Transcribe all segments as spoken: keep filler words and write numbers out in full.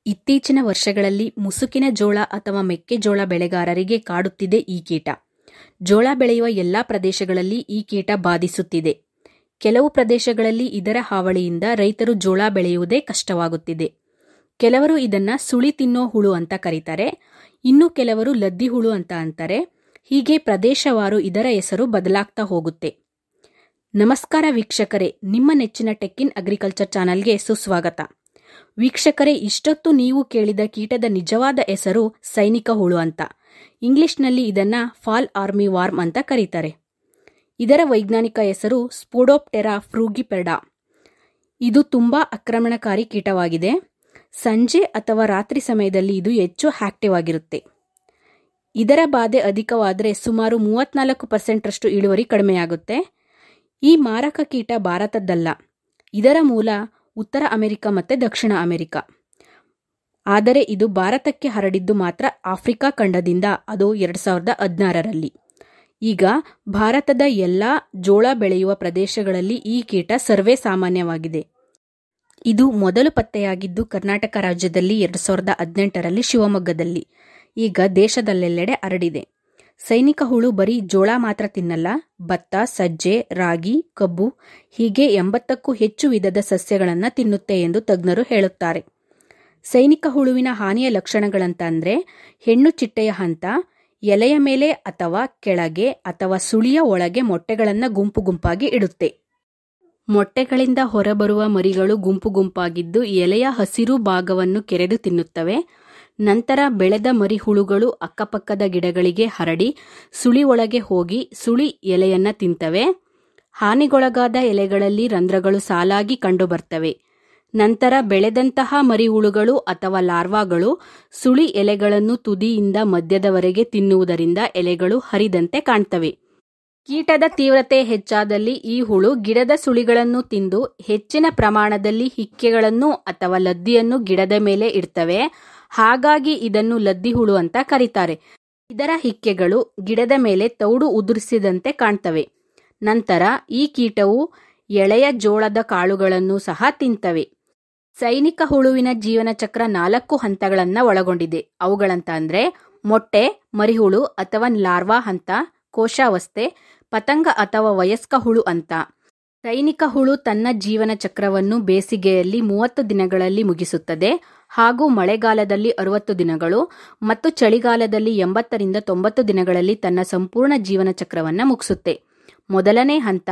ಇತ್ತೀಚಿನ ವರ್ಷಗಳಲ್ಲಿ ಮುಸುಕಿನ ಜೋಳ ಅಥವಾ ಮೆಕ್ಕೆಜೋಳ ಬೆಳೆಗಾರರಿಗೆ ಕಾಡುತ್ತಿದೆ ಈ ಕೀಟ. ಜೋಳ ಬೆಳೆಯುವ ಎಲ್ಲಾ ಪ್ರದೇಶಗಳಲ್ಲಿ ಈ ಕೀಟ ಬಾಧಿಸುತ್ತಿದೆ. ಕೆಲವು ಪ್ರದೇಶಗಳಲ್ಲಿ ಇದರ ಹಾವಳಿಯಿಂದ ರೈತರು ಜೋಳ ಬೆಳೆಯುವುದೇ ಕಷ್ಟವಾಗುತ್ತಿದೆ. ಕೆಲವರು ಇದನ್ನ ಸುಳಿ ತಿನ್ನೋ ಹುಳು ಅಂತ ಕರೀತಾರೆ, ಇನ್ನು ಕೆಲವರು ಲದ್ದಿ ಹುಳು ಅಂತ ಅಂತಾರೆ. ಹೀಗೆ ಪ್ರದೇಶವಾರು ಇದರ ಹೆಸರು ಬದಲಾಗ್ತಾ ಹೋಗುತ್ತೆ. ನಮಸ್ಕಾರ ವೀಕ್ಷಕರೇ, ನಿಮ್ಮ ನೆಚ್ಚಿನ ಟೆಕ್ ಇನ್ ಅಗ್ರಿಕಲ್ಚರ್ ಚಾನಲ್ಗೆ ಸುಸ್ವಾಗತ. ವೀಕ್ಷಕರೇ, ಇಷ್ಟೊತ್ತು ನೀವು ಕೇಳಿದ ಕೀಟದ ನಿಜವಾದ ಹೆಸರು ಸೈನಿಕ ಹುಳು ಅಂತ. ಇಂಗ್ಲಿಷ್ನಲ್ಲಿ ಇದನ್ನ ಫಾಲ್ ಆರ್ಮಿ ವಾರ್ಮ್ ಅಂತ ಕರೀತಾರೆ. ಇದರ ವೈಜ್ಞಾನಿಕ ಹೆಸರು ಸ್ಪೋಡೋಪ್ಟೆರಾ ಫ್ರೂಗಿಪೆರ್ಡಾ. ಇದು ತುಂಬಾ ಆಕ್ರಮಣಕಾರಿ ಕೀಟವಾಗಿದೆ. ಸಂಜೆ ಅಥವಾ ರಾತ್ರಿ ಸಮಯದಲ್ಲಿ ಇದು ಹೆಚ್ಚು ಆಕ್ಟಿವ್ ಆಗಿರುತ್ತೆ. ಇದರ ಬಾಧೆ ಅಧಿಕವಾದರೆ ಸುಮಾರು ಮೂವತ್ನಾಲ್ಕು ಪರ್ಸೆಂಟ್ ರಷ್ಟು ಇಳುವರಿ ಕಡಿಮೆಯಾಗುತ್ತೆ. ಈ ಮಾರಕ ಕೀಟ ಭಾರತದ್ದಲ್ಲ. ಇದರ ಮೂಲ ಉತ್ತರ ಅಮೆರಿಕ ಮತ್ತು ದಕ್ಷಿಣ ಅಮೆರಿಕ. ಆದರೆ ಇದು ಭಾರತಕ್ಕೆ ಹರಡಿದ್ದು ಮಾತ್ರ ಆಫ್ರಿಕಾ ಖಂಡದಿಂದ, ಅದು ಎರಡ್ ಸಾವಿರದ ಹದಿನಾರರಲ್ಲಿ. ಈಗ ಭಾರತದ ಎಲ್ಲ ಜೋಳ ಬೆಳೆಯುವ ಪ್ರದೇಶಗಳಲ್ಲಿ ಈ ಕೀಟ ಸರ್ವೇ ಸಾಮಾನ್ಯವಾಗಿದೆ. ಇದು ಮೊದಲು ಪತ್ತೆಯಾಗಿದ್ದು ಕರ್ನಾಟಕ ರಾಜ್ಯದಲ್ಲಿ ಎರಡ್ ಸಾವಿರದ ಹದಿನೆಂಟರಲ್ಲಿ ಶಿವಮೊಗ್ಗದಲ್ಲಿ. ಈಗ ದೇಶದಲ್ಲೆಲ್ಲೆಡೆ ಹರಡಿದೆ. ಸೈನಿಕ ಹುಳು ಬರೀ ಜೋಳ ಮಾತ್ರ ತಿನ್ನಲ್ಲ, ಭತ್ತ, ಸಜ್ಜೆ, ರಾಗಿ, ಕಬ್ಬು ಹೀಗೆ ಎಂಬತ್ತಕ್ಕೂ ಹೆಚ್ಚು ವಿಧದ ಸಸ್ಯಗಳನ್ನು ತಿನ್ನುತ್ತೆ ಎಂದು ತಜ್ಞರು ಹೇಳುತ್ತಾರೆ. ಸೈನಿಕ ಹುಳುವಿನ ಹಾನಿಯ ಲಕ್ಷಣಗಳಂತ ಅಂದ್ರೆ ಹೆಣ್ಣು ಚಿಟ್ಟೆಯ ಹಂತ, ಎಲೆಯ ಮೇಲೆ ಅಥವಾ ಕೆಳಗೆ ಅಥವಾ ಸುಳಿಯ ಒಳಗೆ ಮೊಟ್ಟೆಗಳನ್ನು ಗುಂಪು ಗುಂಪಾಗಿ ಇಡುತ್ತೆ. ಮೊಟ್ಟೆಗಳಿಂದ ಹೊರಬರುವ ಮರಿಗಳು ಗುಂಪು ಗುಂಪಾಗಿದ್ದು ಎಲೆಯ ಹಸಿರು ಭಾಗವನ್ನು ಕೆರೆದು ತಿನ್ನುತ್ತವೆ. ನಂತರ ಬೆಳೆದ ಮರಿ ಹುಳುಗಳು ಅಕ್ಕಪಕ್ಕದ ಗಿಡಗಳಿಗೆ ಹರಡಿ ಸುಳಿ ಒಳಗೆ ಹೋಗಿ ಸುಳಿ ಎಲೆಯನ್ನ ತಿಂತವೆ. ಹಾನಿಗೊಳಗಾದ ಎಲೆಗಳಲ್ಲಿ ರಂಧ್ರಗಳು ಸಾಲಾಗಿ ಕಂಡುಬರ್ತವೆ. ನಂತರ ಬೆಳೆದಂತಹ ಮರಿ ಹುಳುಗಳು ಅಥವಾ ಲಾರ್ವಾಗಳು ಸುಳಿ ಎಲೆಗಳನ್ನು ತುದಿಯಿಂದ ಮಧ್ಯದವರೆಗೆ ತಿನ್ನುವುದರಿಂದ ಎಲೆಗಳು ಹರಿದಂತೆ ಕಾಣ್ತವೆ. ಕೀಟದ ತೀವ್ರತೆ ಹೆಚ್ಚಾದಲ್ಲಿ ಈ ಹುಳು ಗಿಡದ ಸುಳಿಗಳನ್ನು ತಿಂದು ಹೆಚ್ಚಿನ ಪ್ರಮಾಣದಲ್ಲಿ ಹಿಕ್ಕೆಗಳನ್ನು ಅಥವಾ ಲದ್ದಿಯನ್ನು ಗಿಡದ ಮೇಲೆ ಇಡ್ತವೆ. ಹಾಗಾಗಿ ಇದನ್ನು ಲದ್ದಿ ಹುಳು ಅಂತ ಕರೀತಾರೆ. ಇದರ ಹಿಕ್ಕೆಗಳು ಗಿಡದ ಮೇಲೆ ತೌಡು ಉದುರಿಸಿದಂತೆ ಕಾಣ್ತವೆ. ನಂತರ ಈ ಕೀಟವು ಎಳೆಯ ಜೋಳದ ಕಾಳುಗಳನ್ನು ಸಹ ತಿಂತವೆ. ಸೈನಿಕ ಹುಳುವಿನ ಜೀವನ ಚಕ್ರ ನಾಲ್ಕು ಹಂತಗಳನ್ನ ಒಳಗೊಂಡಿದೆ. ಅವುಗಳಂತ ಅಂದ್ರೆ ಮೊಟ್ಟೆ, ಮರಿಹುಳು ಅಥವಾ ಲಾರ್ವಾ ಹಂತ, ಕೋಶಾವಸ್ಥೆ, ಪತಂಗ ಅಥವಾ ವಯಸ್ಕ ಹುಳು ಅಂತ. ಸೈನಿಕ ಹುಳು ತನ್ನ ಜೀವನ ಚಕ್ರವನ್ನು ಬೇಸಿಗೆಯಲ್ಲಿ ಮೂವತ್ತು ದಿನಗಳಲ್ಲಿ ಮುಗಿಸುತ್ತದೆ ಹಾಗೂ ಮಳೆಗಾಲದಲ್ಲಿ ಅರವತ್ತು ದಿನಗಳು ಮತ್ತು ಚಳಿಗಾಲದಲ್ಲಿ ಎಂಬತ್ತರಿಂದ ತೊಂಬತ್ತು ದಿನಗಳಲ್ಲಿ ತನ್ನ ಸಂಪೂರ್ಣ ಜೀವನ ಚಕ್ರವನ್ನು ಮುಗಿಸುತ್ತೆ. ಮೊದಲನೇ ಹಂತ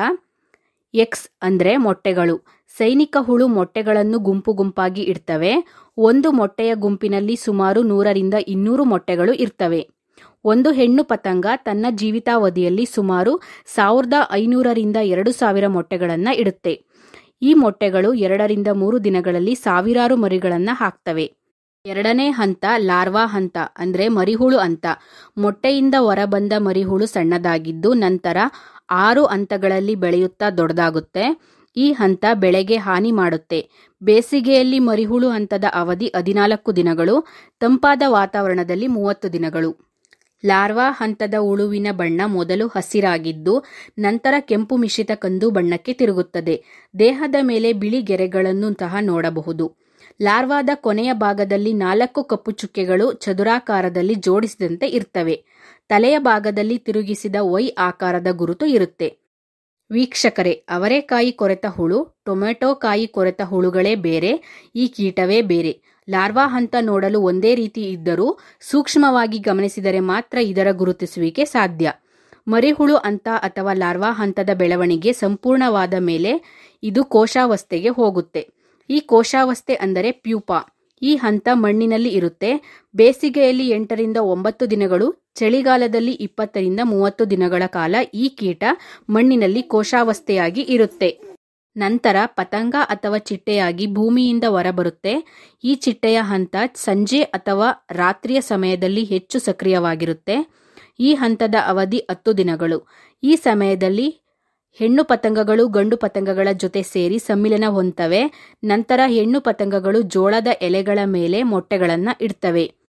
ಎಕ್ಸ್ ಅಂದ್ರೆ ಮೊಟ್ಟೆಗಳು. ಸೈನಿಕ ಹುಳು ಮೊಟ್ಟೆಗಳನ್ನು ಗುಂಪು ಗುಂಪಾಗಿ ಇಡ್ತವೆ. ಒಂದು ಮೊಟ್ಟೆಯ ಗುಂಪಿನಲ್ಲಿ ಸುಮಾರು ನೂರರಿಂದ ಇನ್ನೂರು ಮೊಟ್ಟೆಗಳು ಇರ್ತವೆ. ಒಂದು ಹೆಣ್ಣು ಪತಂಗ ತನ್ನ ಜೀವಿತಾವಧಿಯಲ್ಲಿ ಸುಮಾರು ಸಾವಿರದ ಐನೂರರಿಂದ ಎರಡು ಸಾವಿರ ಮೊಟ್ಟೆಗಳನ್ನ ಇಡುತ್ತೆ. ಈ ಮೊಟ್ಟೆಗಳು ಎರಡರಿಂದ ಮೂರು ದಿನಗಳಲ್ಲಿ ಸಾವಿರಾರು ಮರಿಗಳನ್ನ ಹಾಕ್ತವೆ. ಎರಡನೇ ಹಂತ ಲಾರ್ವಾ ಹಂತ ಅಂದ್ರೆ ಮರಿಹುಳು ಹಂತ. ಮೊಟ್ಟೆಯಿಂದ ಹೊರಬಂದ ಮರಿಹುಳು ಸಣ್ಣದಾಗಿದ್ದು ನಂತರ ಆರು ಹಂತಗಳಲ್ಲಿ ಬೆಳೆಯುತ್ತಾ ದೊಡ್ಡದಾಗುತ್ತೆ. ಈ ಹಂತ ಬೆಳೆಗೆ ಹಾನಿ ಮಾಡುತ್ತೆ. ಬೇಸಿಗೆಯಲ್ಲಿ ಮರಿಹುಳು ಹಂತದ ಅವಧಿ ಹದಿನಾಲ್ಕು ದಿನಗಳು, ತಂಪಾದ ವಾತಾವರಣದಲ್ಲಿ ಮೂವತ್ತು ದಿನಗಳು. ಲಾರ್ವಾ ಹಂತದ ಹುಳುವಿನ ಬಣ್ಣ ಮೊದಲು ಹಸಿರಾಗಿದ್ದು ನಂತರ ಕೆಂಪು ಮಿಶ್ರಿತ ಕಂದು ಬಣ್ಣಕ್ಕೆ ತಿರುಗುತ್ತದೆ. ದೇಹದ ಮೇಲೆ ಬಿಳಿ ಗೆರೆಗಳನ್ನು ಸಹ ನೋಡಬಹುದು. ಲಾರ್ವಾದ ಕೊನೆಯ ಭಾಗದಲ್ಲಿ ನಾಲ್ಕು ಕಪ್ಪು ಚುಕ್ಕೆಗಳು ಚದುರಾಕಾರದಲ್ಲಿ ಜೋಡಿಸಿದಂತೆ ಇರ್ತವೆ. ತಲೆಯ ಭಾಗದಲ್ಲಿ ತಿರುಗಿಸಿದ ವೈ ಆಕಾರದ ಗುರುತು ಇರುತ್ತೆ. ವೀಕ್ಷಕರೇ, ಅವರೆಕಾಯಿ ಕೊರೆತ ಹುಳು, ಟೊಮೆಟೊ ಕಾಯಿ ಕೊರೆತ ಹುಳುಗಳೇ ಬೇರೆ, ಈ ಕೀಟವೇ ಬೇರೆ. ಲಾರ್ವಾ ಹಂತ ನೋಡಲು ಒಂದೇ ರೀತಿ ಇದ್ದರೂ ಸೂಕ್ಷ್ಮವಾಗಿ ಗಮನಿಸಿದರೆ ಮಾತ್ರ ಇದರ ಗುರುತಿಸುವಿಕೆ ಸಾಧ್ಯ. ಮರಿಹುಳು ಹಂತ ಅಥವಾ ಲಾರ್ವಾ ಹಂತದ ಬೆಳವಣಿಗೆ ಸಂಪೂರ್ಣವಾದ ಮೇಲೆ ಇದು ಕೋಶಾವಸ್ಥೆಗೆ ಹೋಗುತ್ತೆ. ಈ ಕೋಶಾವಸ್ಥೆ ಅಂದರೆ ಪ್ಯೂಪಾ. ಈ ಹಂತ ಮಣ್ಣಿನಲ್ಲಿ ಇರುತ್ತೆ. ಬೇಸಿಗೆಯಲ್ಲಿ ಎಂಟರಿಂದ ಒಂಬತ್ತು ದಿನಗಳು, ಚಳಿಗಾಲದಲ್ಲಿ ಇಪ್ಪತ್ತರಿಂದ ಮೂವತ್ತು ದಿನಗಳ ಕಾಲ ಈ ಕೀಟ ಮಣ್ಣಿನಲ್ಲಿ ಕೋಶಾವಸ್ಥೆಯಾಗಿ ಇರುತ್ತೆ. ನಂತರ ಪತಂಗ ಅಥವಾ ಚಿಟ್ಟೆಯಾಗಿ ಭೂಮಿಯಿಂದ ಹೊರಬರುತ್ತೆ. ಈ ಚಿಟ್ಟೆಯ ಹಂತ ಸಂಜೆ ಅಥವಾ ರಾತ್ರಿಯ ಸಮಯದಲ್ಲಿ ಹೆಚ್ಚು ಸಕ್ರಿಯವಾಗಿರುತ್ತೆ. ಈ ಹಂತದ ಅವಧಿ ಹತ್ತು ದಿನಗಳು. ಈ ಸಮಯದಲ್ಲಿ ಹೆಣ್ಣು ಪತಂಗಗಳು ಗಂಡು ಪತಂಗಗಳ ಜೊತೆ ಸೇರಿ ಸಮ್ಮಿಲನ ಹೊಂದ್ತವೆ. ನಂತರ ಹೆಣ್ಣು ಪತಂಗಗಳು ಜೋಳದ ಎಲೆಗಳ ಮೇಲೆ ಮೊಟ್ಟೆಗಳನ್ನ ಇಡ್ತವೆ.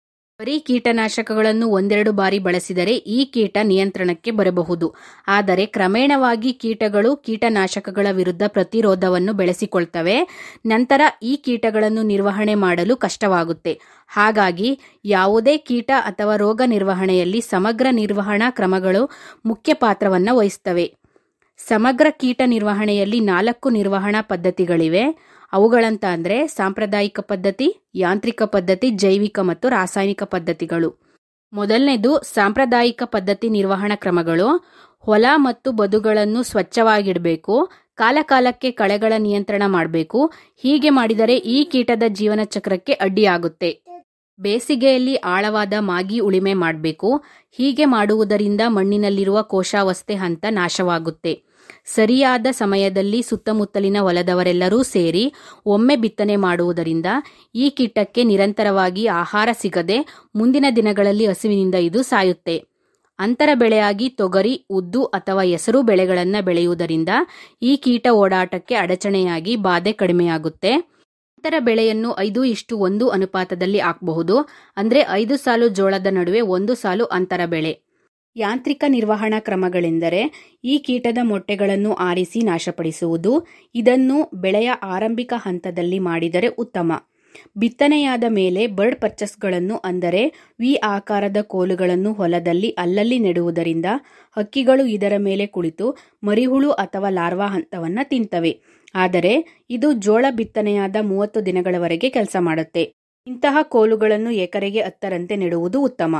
ಬರೀ ಕೀಟನಾಶಕಗಳನ್ನು ಒಂದೆರಡು ಬಾರಿ ಬಳಸಿದರೆ ಈ ಕೀಟ ನಿಯಂತ್ರಣಕ್ಕೆ ಬರಬಹುದು. ಆದರೆ ಕ್ರಮೇಣವಾಗಿ ಕೀಟಗಳು ಕೀಟನಾಶಕಗಳ ವಿರುದ್ಧ ಪ್ರತಿರೋಧವನ್ನು ಬೆಳೆಸಿಕೊಳ್ತವೆ. ನಂತರ ಈ ಕೀಟಗಳನ್ನು ನಿರ್ವಹಣೆ ಮಾಡಲು ಕಷ್ಟವಾಗುತ್ತೆ. ಹಾಗಾಗಿ ಯಾವುದೇ ಕೀಟ ಅಥವಾ ರೋಗ ನಿರ್ವಹಣೆಯಲ್ಲಿ ಸಮಗ್ರ ನಿರ್ವಹಣಾ ಕ್ರಮಗಳು ಮುಖ್ಯ ಪಾತ್ರವನ್ನು ವಹಿಸ್ತವೆ. ಸಮಗ್ರ ಕೀಟ ನಿರ್ವಹಣೆಯಲ್ಲಿ ನಾಲ್ಕು ನಿರ್ವಹಣಾ ಪದ್ಧತಿಗಳಿವೆ. ಅವುಗಳಂತ ಅಂದರೆ ಸಾಂಪ್ರದಾಯಿಕ ಪದ್ಧತಿ, ಯಾಂತ್ರಿಕ ಪದ್ಧತಿ, ಜೈವಿಕ ಮತ್ತು ರಾಸಾಯನಿಕ ಪದ್ಧತಿಗಳು. ಮೊದಲನೇದು ಸಾಂಪ್ರದಾಯಿಕ ಪದ್ಧತಿ ನಿರ್ವಹಣಾ ಕ್ರಮಗಳು. ಹೊಲ ಮತ್ತು ಬದುಗಳನ್ನು ಸ್ವಚ್ಛವಾಗಿಡಬೇಕು. ಕಾಲಕಾಲಕ್ಕೆ ಕಳೆಗಳ ನಿಯಂತ್ರಣ ಮಾಡಬೇಕು. ಹೀಗೆ ಮಾಡಿದರೆ ಈ ಕೀಟದ ಜೀವನ ಚಕ್ರಕ್ಕೆ ಅಡ್ಡಿಯಾಗುತ್ತೆ. ಬೇಸಿಗೆಯಲ್ಲಿ ಆಳವಾದ ಮಾಗಿ ಉಳಿಮೆ ಮಾಡಬೇಕು. ಹೀಗೆ ಮಾಡುವುದರಿಂದ ಮಣ್ಣಿನಲ್ಲಿರುವ ಕೋಶಾವಸ್ಥೆ ಹಂತ ನಾಶವಾಗುತ್ತೆ. ಸರಿಯಾದ ಸಮಯದಲ್ಲಿ ಸುತ್ತಮುತ್ತಲಿನ ಹೊಲದವರೆಲ್ಲರೂ ಸೇರಿ ಒಮ್ಮೆ ಬಿತ್ತನೆ ಮಾಡುವುದರಿಂದ ಈ ಕೀಟಕ್ಕೆ ನಿರಂತರವಾಗಿ ಆಹಾರ ಸಿಗದೆ ಮುಂದಿನ ದಿನಗಳಲ್ಲಿ ಹಸಿವಿನಿಂದ ಇದು ಸಾಯುತ್ತೆ. ಅಂತರ ಬೆಳೆಯಾಗಿ ತೊಗರಿ, ಉದ್ದು ಅಥವಾ ಹೆಸರು ಬೆಳೆಗಳನ್ನು ಬೆಳೆಯುವುದರಿಂದ ಈ ಕೀಟ ಓಡಾಟಕ್ಕೆ ಅಡಚಣೆಯಾಗಿ ಬಾಧೆ ಕಡಿಮೆಯಾಗುತ್ತೆ. ಅಂತರ ಬೆಳೆಯನ್ನು ಐದು ಇಷ್ಟು ಒಂದು ಅನುಪಾತದಲ್ಲಿ ಹಾಕಬಹುದು. ಅಂದರೆ ಐದು ಸಾಲು ಜೋಳದ ನಡುವೆ ಒಂದು ಸಾಲು ಅಂತರ ಬೆಳೆ. ಯಾಂತ್ರಿಕ ನಿರ್ವಹಣಾ ಕ್ರಮಗಳೆಂದರೆ ಈ ಕೀಟದ ಮೊಟ್ಟೆಗಳನ್ನು ಆರಿಸಿ ನಾಶಪಡಿಸುವುದು. ಇದನ್ನು ಬೆಳೆಯ ಆರಂಭಿಕ ಹಂತದಲ್ಲಿ ಮಾಡಿದರೆ ಉತ್ತಮ. ಬಿತ್ತನೆಯಾದ ಮೇಲೆ ಬರ್ಡ್ ಪರ್ಚಸ್ಗಳನ್ನು ಅಂದರೆ ವಿ ಆಕಾರದ ಕೋಲುಗಳನ್ನು ಹೊಲದಲ್ಲಿ ಅಲ್ಲಲ್ಲಿ ನೆಡುವುದರಿಂದ ಹಕ್ಕಿಗಳು ಇದರ ಮೇಲೆ ಕುಳಿತು ಮರಿಹುಳು ಅಥವಾ ಲಾರ್ವಾ ಹಂತವನ್ನು ತಿಂತವೆ. ಆದರೆ ಇದು ಜೋಳ ಬಿತ್ತನೆಯಾದ ಮೂವತ್ತು ದಿನಗಳವರೆಗೆ ಕೆಲಸ ಮಾಡುತ್ತೆ. ಇಂತಹ ಕೋಲುಗಳನ್ನು ಎಕರೆಗೆ ಹತ್ತರಂತೆ ನೆಡುವುದು ಉತ್ತಮ.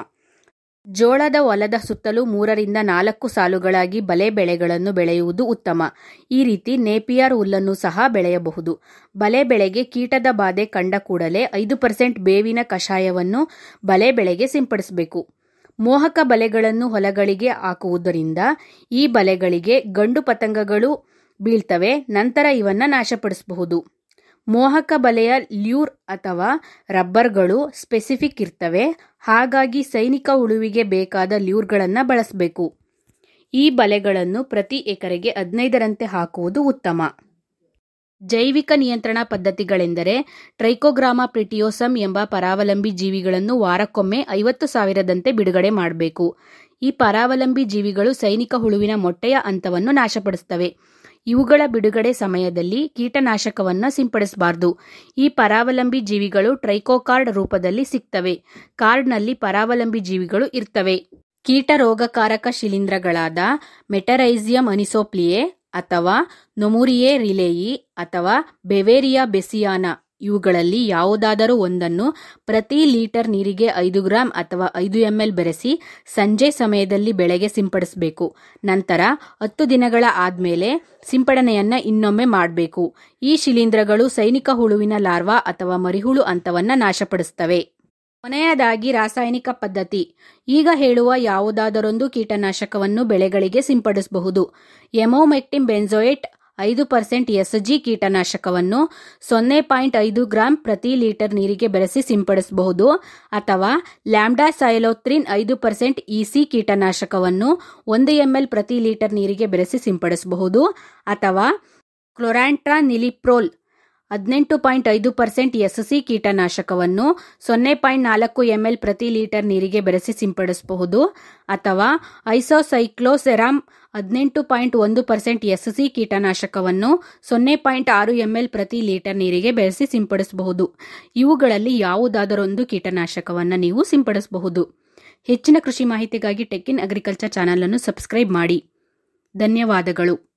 ಜೋಳದ ಹೊಲದ ಸುತ್ತಲೂ ಮೂರರಿಂದ ನಾಲ್ಕು ಸಾಲುಗಳಾಗಿ ಬಲೆ ಬೆಳೆಗಳನ್ನು ಬೆಳೆಯುವುದು ಉತ್ತಮ. ಈ ರೀತಿ ನೇಪಿಯರ್ ಹುಲ್ಲನ್ನು ಸಹ ಬೆಳೆಯಬಹುದು. ಬಲೆ ಬೆಳೆಗೆ ಕೀಟದ ಬಾಧೆ ಕಂಡ ಕೂಡಲೇ ಐದು ಪರ್ಸೆಂಟ್ ಬೇವಿನ ಕಷಾಯವನ್ನು ಬಲೆ ಬೆಳೆಗೆ ಸಿಂಪಡಿಸಬೇಕು. ಮೋಹಕ ಬಲೆಗಳನ್ನು ಹೊಲಗಳಿಗೆ ಹಾಕುವುದರಿಂದ ಈ ಬಲೆಗಳಿಗೆ ಗಂಡು ಪತಂಗಗಳು ಬೀಳ್ತವೆ. ನಂತರ ಇವನ್ನ ನಾಶಪಡಿಸಬಹುದು. ಮೋಹಕ ಬಲೆಯ ಲ್ಯೂರ್ ಅಥವಾ ರಬ್ಬರ್ಗಳು ಸ್ಪೆಸಿಫಿಕ್ ಇರ್ತವೆ. ಹಾಗಾಗಿ ಸೈನಿಕ ಉಳುವಿಗೆ ಬೇಕಾದ ಲ್ಯೂರ್ಗಳನ್ನು ಬಳಸಬೇಕು. ಈ ಬಲೆಗಳನ್ನು ಪ್ರತಿ ಎಕರೆಗೆ ಹದಿನೈದರಂತೆ ಹಾಕುವುದು ಉತ್ತಮ. ಜೈವಿಕ ನಿಯಂತ್ರಣ ಪದ್ಧತಿಗಳೆಂದರೆ ಟ್ರೈಕೋಗ್ರಾಮಾ ಪ್ರಿಟಿಯೋಸಮ್ ಎಂಬ ಪರಾವಲಂಬಿ ಜೀವಿಗಳನ್ನು ವಾರಕ್ಕೊಮ್ಮೆ ಐವತ್ತು ಸಾವಿರದಂತೆ ಬಿಡುಗಡೆ ಮಾಡಬೇಕು. ಈ ಪರಾವಲಂಬಿ ಜೀವಿಗಳು ಸೈನಿಕ ಹುಳುವಿನ ಮೊಟ್ಟೆಯ ಹಂತವನ್ನು ನಾಶಪಡಿಸುತ್ತವೆ. ಇವುಗಳ ಬಿಡುಗಡೆ ಸಮಯದಲ್ಲಿ ಕೀಟನಾಶಕವನ್ನು ಸಿಂಪಡಿಸಬಾರದು. ಈ ಪರಾವಲಂಬಿ ಜೀವಿಗಳು ಟ್ರೈಕೋಕಾರ್ಡ್ ರೂಪದಲ್ಲಿ ಸಿಗ್ತವೆ. ಕಾರ್ಡ್ನಲ್ಲಿ ಪರಾವಲಂಬಿ ಜೀವಿಗಳು ಇರ್ತವೆ. ಕೀಟ ರೋಗಕಾರಕ ಶಿಲೀಂಧ್ರಗಳಾದ ಮೆಟರೈಸಿಯಂ ಅನಿಸೋಪ್ಲಿಯೆ ಅಥವಾ ನೊಮುರಿಯೆ ರಿಲೇಯಿ ಅಥವಾ ಬೆವೇರಿಯಾ ಬೆಸಿಯಾನಾ ಇವುಗಳಲ್ಲಿ ಯಾವುದಾದರೂ ಒಂದನ್ನು ಪ್ರತಿ ಲೀಟರ್ ನೀರಿಗೆ ಐದು ಗ್ರಾಂ ಅಥವಾ ಐದು ಎಂಎಲ್ ಬೆರೆಸಿ ಸಂಜೆ ಸಮಯದಲ್ಲಿ ಬೆಳೆಗೆ ಸಿಂಪಡಿಸಬೇಕು. ನಂತರ ಹತ್ತು ದಿನಗಳ ಆದಮೇಲೆ ಸಿಂಪಡಣೆಯನ್ನು ಇನ್ನೊಮ್ಮೆ ಮಾಡಬೇಕು. ಈ ಶಿಲೀಂಧ್ರಗಳು ಸೈನಿಕ ಹುಳುವಿನ ಲಾರ್ವಾ ಅಥವಾ ಮರಿಹುಳು ಹಂತವನ್ನು ನಾಶಪಡಿಸುತ್ತವೆ. ಕೊನೆಯದಾಗಿ ರಾಸಾಯನಿಕ ಪದ್ಧತಿ. ಈಗ ಹೇಳುವ ಯಾವುದಾದರೊಂದು ಕೀಟನಾಶಕವನ್ನು ಬೆಳೆಗಳಿಗೆ ಸಿಂಪಡಿಸಬಹುದು. ಎಮೋಮೆಕ್ಟಿನ್ ಬೆಂಜೋಯೇಟ್ ಐದು ಪರ್ಸೆಂಟ್ ಎಸ್ ಜಿ ಕೀಟನಾಶಕವನ್ನು ಸೊನ್ನೆ ಪಾಯಿಂಟ್ ಐದು ಗ್ರಾಂ ಪ್ರತಿ ಲೀಟರ್ ನೀರಿಗೆ ಬೆರೆಸಿ ಸಿಂಪಡಿಸಬಹುದು. ಅಥವಾ ಲ್ಯಾಂಬ್ಡಾ ಸೈಲೋತ್ರಿನ್ ಐದು ಪರ್ಸೆಂಟ್ ಇಸಿ ಕೀಟನಾಶಕವನ್ನು ಒಂದು ಎಂಎಲ್ ಪ್ರತಿ ಲೀಟರ್ ನೀರಿಗೆ ಬೆರೆಸಿ ಸಿಂಪಡಿಸಬಹುದು. ಅಥವಾ ಕ್ಲೋರಾಂಟ್ರಾನಿಲಿಪ್ರೋಲ್ ಹದಿನೆಂಟು ಪಾಯಿಂಟ್ ಐದು ಪರ್ಸೆಂಟ್ ಎಸ್ ಸಿ ಕೀಟನಾಶಕವನ್ನು ಸೊನ್ನೆ ಪಾಯಿಂಟ್ ನಾಲ್ಕು ಎಂಎಲ್ ಪ್ರತಿ ಲೀಟರ್ ನೀರಿಗೆ ಬೆರೆಸಿ ಸಿಂಪಡಿಸಬಹುದು. ಅಥವಾ ಐಸೋಸೈಕ್ಲೋಸೆರಾಮ್ ಹದಿನೆಂಟು ಪಾಯಿಂಟ್ ಒಂದು ಪರ್ಸೆಂಟ್ ಎಸ್ ಸಿ ಕೀಟನಾಶಕವನ್ನು ಸೊನ್ನೆ ಪಾಯಿಂಟ್ ಆರು ಎಂಎಲ್ ಪ್ರತಿ ಲೀಟರ್ ನೀರಿಗೆ ಬೆರೆಸಿ ಸಿಂಪಡಿಸಬಹುದು. ಇವುಗಳಲ್ಲಿ ಯಾವುದಾದರೊಂದು ಕೀಟನಾಶಕವನ್ನು ನೀವು ಸಿಂಪಡಿಸಬಹುದು. ಹೆಚ್ಚಿನ ಕೃಷಿ ಮಾಹಿತಿಗಾಗಿ ಟೆಕ್ ಇನ್ ಅಗ್ರಿಕಲ್ಚರ್ ಚಾನಲ್ ಅನ್ನು ಸಬ್ಸ್ಕ್ರೈಬ್ ಮಾಡಿ. ಧನ್ಯವಾದಗಳು.